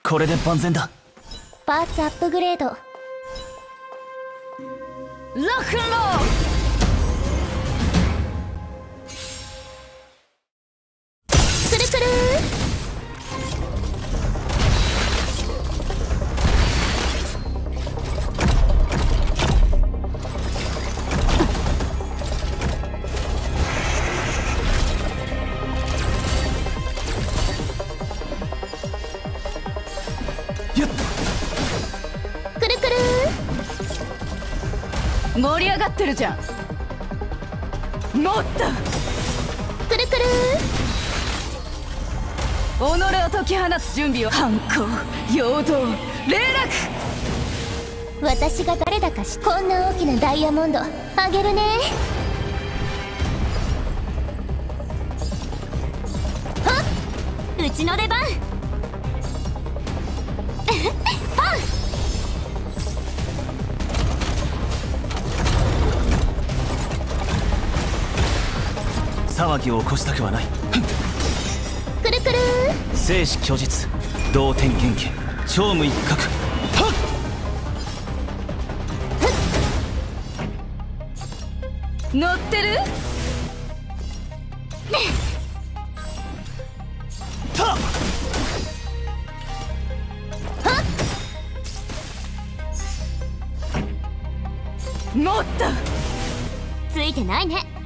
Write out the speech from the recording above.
これで万全だ。 パーツアップグレード。ロックンロール。くるくる盛り上がってるじゃん。もっとくるくる己を解き放つ準備を。反抗、陽動、霊落。私が誰だかこんな大きなダイヤモンドあげるね。はっ、うちの出番。パン。 騒ぎを起こしたくはない。 くるくる生死虚実、同点元気、超無一角。はっ、 乗ってる。 たっ、 はっ、もっとついてないね。